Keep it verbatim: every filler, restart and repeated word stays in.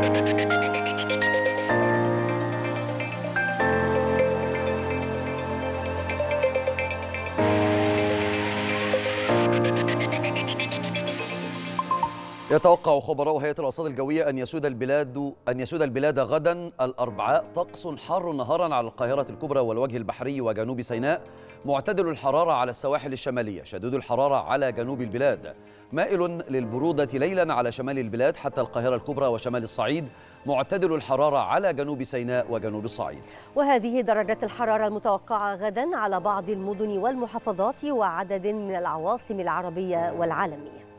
يتوقع خبراء هيئة الأرصاد الجوية أن يسود البلاد أن يسود البلاد غدا الأربعاء طقس حار نهارا على القاهرة الكبرى والوجه البحري وجنوب سيناء، معتدل الحرارة على السواحل الشمالية، شديد الحرارة على جنوب البلاد، مائل للبرودة ليلا على شمال البلاد حتى القاهرة الكبرى وشمال الصعيد، معتدل الحرارة على جنوب سيناء وجنوب الصعيد. وهذه درجات الحرارة المتوقعة غدا على بعض المدن والمحافظات وعدد من العواصم العربية والعالمية.